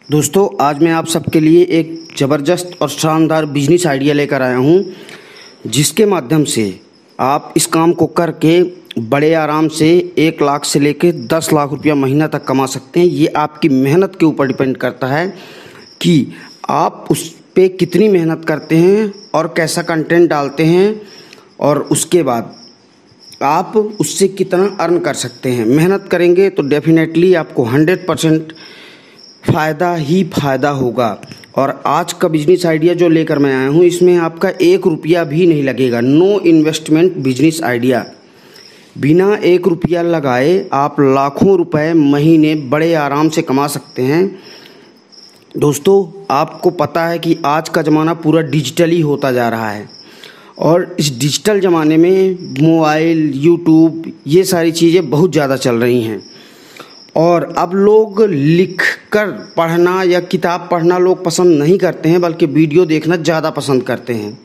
दोस्तों, आज मैं आप सबके लिए एक ज़बरदस्त और शानदार बिजनेस आइडिया लेकर आया हूँ, जिसके माध्यम से आप इस काम को करके बड़े आराम से 1 लाख से लेकर 10 लाख रुपया महीना तक कमा सकते हैं। ये आपकी मेहनत के ऊपर डिपेंड करता है कि आप उस पे कितनी मेहनत करते हैं और कैसा कंटेंट डालते हैं, और उसके बाद आप उससे कितना अर्न कर सकते हैं। मेहनत करेंगे तो डेफिनेटली आपको 100% फ़ायदा ही फ़ायदा होगा। और आज का बिजनेस आइडिया जो लेकर मैं आया हूँ, इसमें आपका 1 रुपया भी नहीं लगेगा। No investment business idea. बिना 1 रुपया लगाए आप लाखों रुपए महीने बड़े आराम से कमा सकते हैं। दोस्तों, आपको पता है कि आज का ज़माना पूरा डिजिटली होता जा रहा है, और इस डिजिटल ज़माने में मोबाइल, यूट्यूब, ये सारी चीज़ें बहुत ज़्यादा चल रही हैं। और अब लोग लिख कर पढ़ना या किताब पढ़ना लोग पसंद नहीं करते हैं, बल्कि वीडियो देखना ज़्यादा पसंद करते हैं।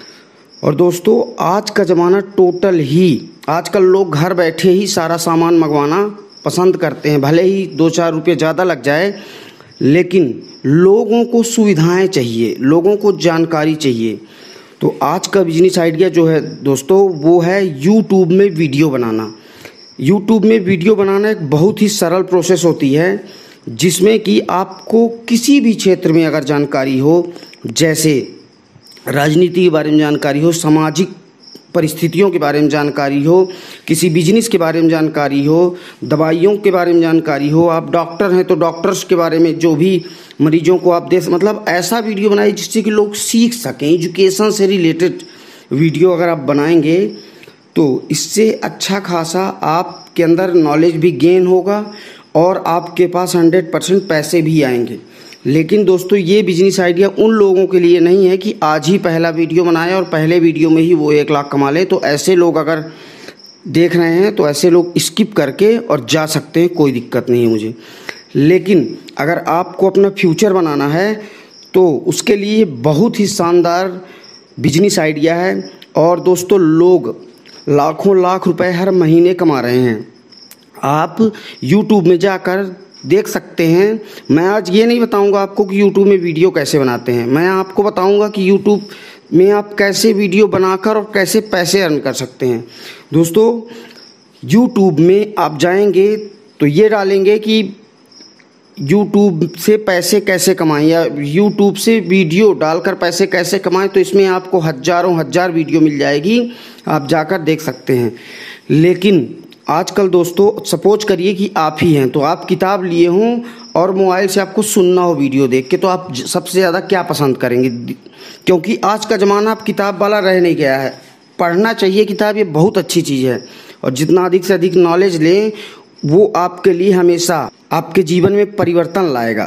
और दोस्तों, आज का ज़माना टोटल ही, आजकल लोग घर बैठे ही सारा सामान मंगवाना पसंद करते हैं। भले ही 2-4 रुपये ज़्यादा लग जाए, लेकिन लोगों को सुविधाएं चाहिए, लोगों को जानकारी चाहिए। तो आज का बिजनेस आइडिया जो है दोस्तों, वो है यूट्यूब में वीडियो बनाना। यूट्यूब में वीडियो बनाना एक बहुत ही सरल प्रोसेस होती है, जिसमें कि आपको किसी भी क्षेत्र में अगर जानकारी हो, जैसे राजनीति के बारे में जानकारी हो, सामाजिक परिस्थितियों के बारे में जानकारी हो, किसी बिजनेस के बारे में जानकारी हो, दवाइयों के बारे में जानकारी हो, आप डॉक्टर हैं तो डॉक्टर्स के बारे में, जो भी मरीजों को आप मतलब ऐसा वीडियो बनाइए जिससे कि लोग सीख सकें। एजुकेशन से रिलेटेड वीडियो अगर आप बनाएंगे तो इससे अच्छा खासा आपके अंदर नॉलेज भी गेन होगा और आपके पास 100% पैसे भी आएंगे। लेकिन दोस्तों, ये बिजनेस आइडिया उन लोगों के लिए नहीं है कि आज ही पहला वीडियो बनाए और पहले वीडियो में ही वो 1 लाख कमा ले। तो ऐसे लोग अगर देख रहे हैं तो ऐसे लोग स्किप करके और जा सकते हैं, कोई दिक्कत नहीं है मुझे। लेकिन अगर आपको अपना फ्यूचर बनाना है तो उसके लिए बहुत ही शानदार बिजनेस आइडिया है। और दोस्तों, लोग लाखों लाख रुपए हर महीने कमा रहे हैं। आप YouTube में जाकर देख सकते हैं। मैं आज ये नहीं बताऊंगा आपको कि YouTube में वीडियो कैसे बनाते हैं, मैं आपको बताऊंगा कि YouTube में आप कैसे वीडियो बनाकर और कैसे पैसे अर्न कर सकते हैं। दोस्तों, YouTube में आप जाएंगे तो ये डालेंगे कि YouTube से पैसे कैसे कमाएं या YouTube से वीडियो डालकर पैसे कैसे कमाएं, तो इसमें आपको हज़ारों हज़ार वीडियो मिल जाएगी, आप जाकर देख सकते हैं। लेकिन आजकल दोस्तों, सपोज करिए कि आप ही हैं, तो आप किताब लिए हों और मोबाइल से आपको सुनना हो वीडियो देख के, तो आप सबसे ज़्यादा क्या पसंद करेंगे? क्योंकि आज का ज़माना अब किताब वाला रह नहीं गया है। पढ़ना चाहिए किताब, ये बहुत अच्छी चीज़ है, और जितना अधिक से अधिक नॉलेज लें वो आपके लिए हमेशा आपके जीवन में परिवर्तन लाएगा।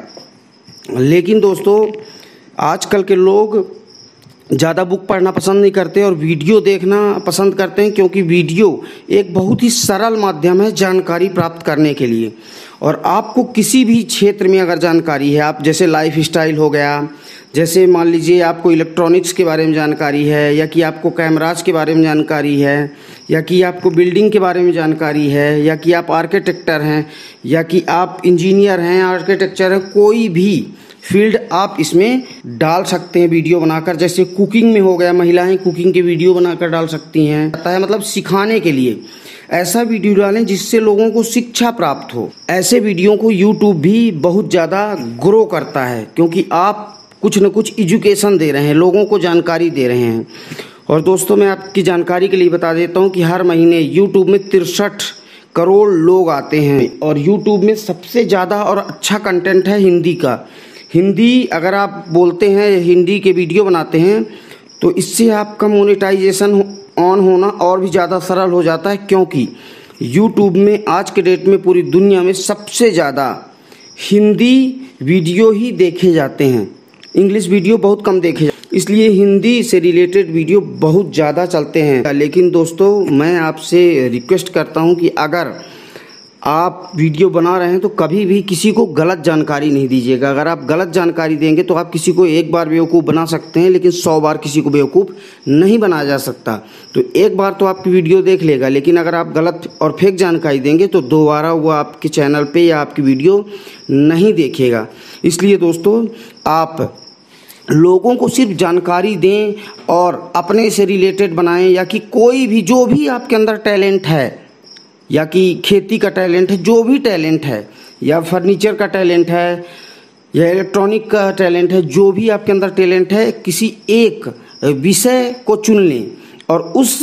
लेकिन दोस्तों, आजकल के लोग ज़्यादा बुक पढ़ना पसंद नहीं करते और वीडियो देखना पसंद करते हैं, क्योंकि वीडियो एक बहुत ही सरल माध्यम है जानकारी प्राप्त करने के लिए। और आपको किसी भी क्षेत्र में अगर जानकारी है, आप जैसे लाइफ स्टाइल हो गया, जैसे मान लीजिए आपको इलेक्ट्रॉनिक्स के बारे में जानकारी है, या कि आपको कैमराज के बारे में जानकारी है, या कि आपको बिल्डिंग के बारे में जानकारी है, या कि आप आर्किटेक्टर हैं, या कि आप इंजीनियर हैं, आर्किटेक्चर हैं, कोई भी फील्ड आप इसमें डाल सकते हैं वीडियो बनाकर। जैसे कुकिंग में हो गया, महिलाएं कुकिंग के वीडियो बनाकर डाल सकती हैं, मतलब सिखाने के लिए ऐसा वीडियो डालें जिससे लोगों को शिक्षा प्राप्त हो। ऐसे वीडियो को यूट्यूब भी बहुत ज़्यादा ग्रो करता है, क्योंकि आप कुछ न कुछ एजुकेशन दे रहे हैं, लोगों को जानकारी दे रहे हैं। और दोस्तों, मैं आपकी जानकारी के लिए बता देता हूं कि हर महीने यूट्यूब में 63 करोड़ लोग आते हैं, और यूट्यूब में सबसे ज़्यादा और अच्छा कंटेंट है हिंदी का। हिंदी अगर आप बोलते हैं, हिंदी के वीडियो बनाते हैं, तो इससे आपका मोनेटाइजेशन ऑन होना और भी ज़्यादा सरल हो जाता है, क्योंकि यूट्यूब में आज के डेट में पूरी दुनिया में सबसे ज़्यादा हिंदी वीडियो ही देखे जाते हैं। इंग्लिश वीडियो बहुत कम देखे जाते, इसलिए हिंदी से रिलेटेड वीडियो बहुत ज़्यादा चलते हैं। लेकिन दोस्तों, मैं आपसे रिक्वेस्ट करता हूं कि अगर आप वीडियो बना रहे हैं तो कभी भी किसी को गलत जानकारी नहीं दीजिएगा। अगर आप गलत जानकारी देंगे तो आप किसी को एक बार बेवकूफ़ बना सकते हैं, लेकिन 100 बार किसी को बेवकूफ़ नहीं बनाया जा सकता। तो एक बार तो आपकी वीडियो देख लेगा, लेकिन अगर आप गलत और फेक जानकारी देंगे तो दोबारा वो आपके चैनल पे या आपकी वीडियो नहीं देखेगा। इसलिए दोस्तों, आप लोगों को सिर्फ जानकारी दें और अपने से रिलेटेड बनाएं, या कि कोई भी जो भी आपके अंदर टैलेंट है, या कि खेती का टैलेंट है, जो भी टैलेंट है, या फर्नीचर का टैलेंट है, या इलेक्ट्रॉनिक का टैलेंट है, जो भी आपके अंदर टैलेंट है, किसी एक विषय को चुन लें और उस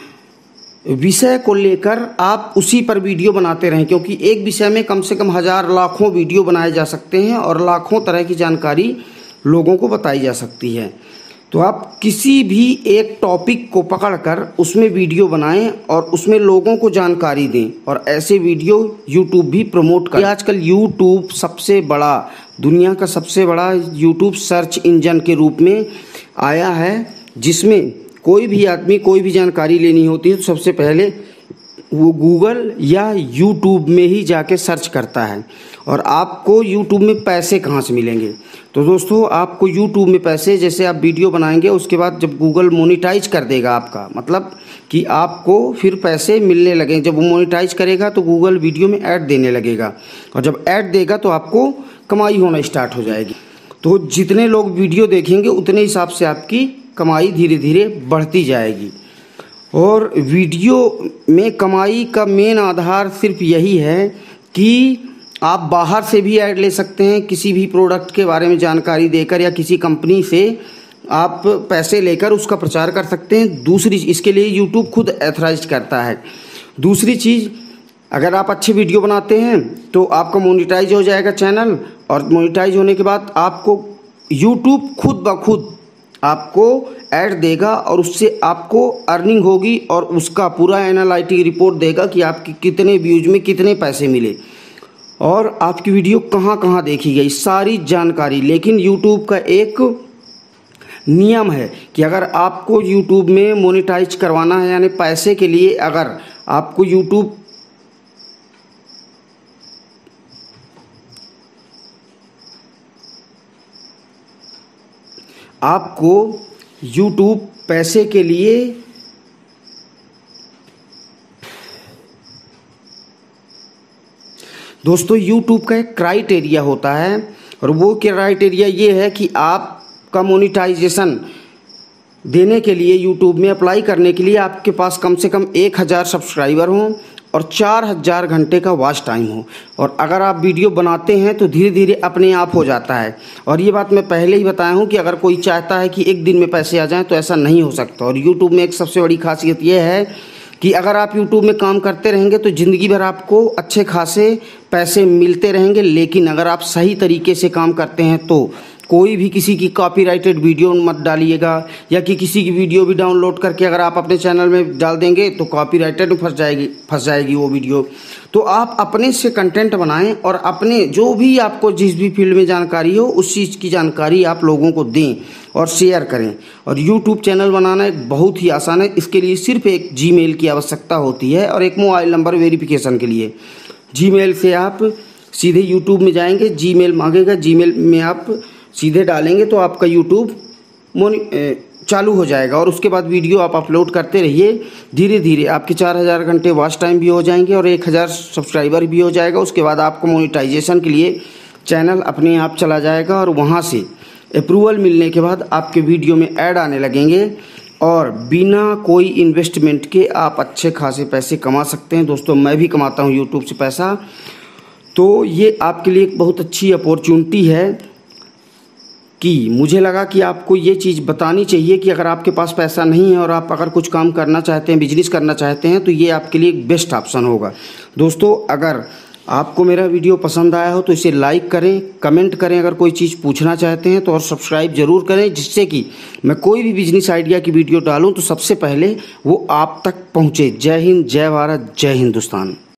विषय को लेकर आप उसी पर वीडियो बनाते रहें, क्योंकि एक विषय में कम से कम हज़ार लाखों वीडियो बनाए जा सकते हैं और लाखों तरह की जानकारी लोगों को बताई जा सकती है। तो आप किसी भी एक टॉपिक को पकड़कर उसमें वीडियो बनाएं और उसमें लोगों को जानकारी दें, और ऐसे वीडियो यूट्यूब भी प्रमोट करें। आजकल यूट्यूब सबसे बड़ा, दुनिया का सबसे बड़ा यूट्यूब सर्च इंजन के रूप में आया है, जिसमें कोई भी आदमी कोई भी जानकारी लेनी होती है तो सबसे पहले वो गूगल या यूट्यूब में ही जाके सर्च करता है। और आपको यूट्यूब में पैसे कहाँ से मिलेंगे? तो दोस्तों, आपको यूट्यूब में पैसे, जैसे आप वीडियो बनाएंगे उसके बाद जब गूगल मोनेटाइज कर देगा आपका, मतलब कि आपको फिर पैसे मिलने लगे। जब वो मोनेटाइज करेगा तो गूगल वीडियो में ऐड देने लगेगा, और जब ऐड देगा तो आपको कमाई होना स्टार्ट हो जाएगी। तो जितने लोग वीडियो देखेंगे उतने हिसाब से आपकी कमाई धीरे धीरे बढ़ती जाएगी। और वीडियो में कमाई का मेन आधार सिर्फ यही है कि आप बाहर से भी ऐड ले सकते हैं, किसी भी प्रोडक्ट के बारे में जानकारी देकर, या किसी कंपनी से आप पैसे लेकर उसका प्रचार कर सकते हैं। दूसरी, इसके लिए यूट्यूब खुद एथराइज करता है। दूसरी चीज़, अगर आप अच्छे वीडियो बनाते हैं तो आपका मोनेटाइज हो जाएगा चैनल, और मोनेटाइज होने के बाद आपको यूट्यूब खुद ब खुद आपको ऐड देगा और उससे आपको अर्निंग होगी, और उसका पूरा एनालिटिक रिपोर्ट देगा कि आपके कितने व्यूज में कितने पैसे मिले और आपकी वीडियो कहाँ कहाँ देखी गई, सारी जानकारी। लेकिन यूट्यूब का एक नियम है कि अगर आपको यूट्यूब में मोनेटाइज करवाना है, यानी पैसे के लिए अगर आपको यूट्यूब पैसे के लिए दोस्तों, यूट्यूब का एक क्राइटेरिया होता है, और वो क्राइटेरिया ये है कि आपका मोनेटाइजेशन देने के लिए, यूट्यूब में अप्लाई करने के लिए आपके पास कम से कम 1000 सब्सक्राइबर हों और 4000 घंटे का वॉच टाइम हो। और अगर आप वीडियो बनाते हैं तो धीरे धीरे अपने आप हो जाता है। और ये बात मैं पहले ही बताया हूँ कि अगर कोई चाहता है कि एक दिन में पैसे आ जाएं तो ऐसा नहीं हो सकता। और यूट्यूब में एक सबसे बड़ी खासियत ये है कि अगर आप यूट्यूब में काम करते रहेंगे तो ज़िंदगी भर आपको अच्छे खासे पैसे मिलते रहेंगे। लेकिन अगर आप सही तरीके से काम करते हैं तो कोई भी किसी की कॉपीराइटेड वीडियो मत डालिएगा, या कि किसी की वीडियो भी डाउनलोड करके अगर आप अपने चैनल में डाल देंगे तो कॉपीराइटेड में फंस जाएगी वो वीडियो। तो आप अपने से कंटेंट बनाएं और अपने जो भी आपको जिस भी फील्ड में जानकारी हो उस चीज़ की जानकारी आप लोगों को दें और शेयर करें। और यूट्यूब चैनल बनाना एक बहुत ही आसान है। इसके लिए सिर्फ एक जीमेल की आवश्यकता होती है और एक मोबाइल नंबर वेरिफिकेशन के लिए। जीमेल से आप सीधे यूट्यूब में जाएंगे, जीमेल मांगेगा, जीमेल में आप सीधे डालेंगे तो आपका यूट्यूब चालू हो जाएगा। और उसके बाद वीडियो आप अपलोड करते रहिए। धीरे धीरे आपके 4000 घंटे वॉच टाइम भी हो जाएंगे और 1000 सब्सक्राइबर भी हो जाएगा। उसके बाद आपको मोनेटाइजेशन के लिए चैनल अपने आप चला जाएगा, और वहाँ से अप्रूवल मिलने के बाद आपके वीडियो में ऐड आने लगेंगे, और बिना कोई इन्वेस्टमेंट के आप अच्छे खासे पैसे कमा सकते हैं। दोस्तों, मैं भी कमाता हूँ यूट्यूब से पैसा, तो ये आपके लिए एक बहुत अच्छी अपॉर्चुनिटी है कि मुझे लगा कि आपको ये चीज़ बतानी चाहिए कि अगर आपके पास पैसा नहीं है और आप अगर कुछ काम करना चाहते हैं, बिजनेस करना चाहते हैं, तो ये आपके लिए एक बेस्ट ऑप्शन होगा। दोस्तों, अगर आपको मेरा वीडियो पसंद आया हो तो इसे लाइक करें, कमेंट करें, अगर कोई चीज़ पूछना चाहते हैं तो, और सब्सक्राइब ज़रूर करें, जिससे कि मैं कोई भी बिजनेस आइडिया की वीडियो डालूँ तो सबसे पहले वो आप तक पहुँचे। जय हिंद, जय भारत, जय हिंदुस्तान।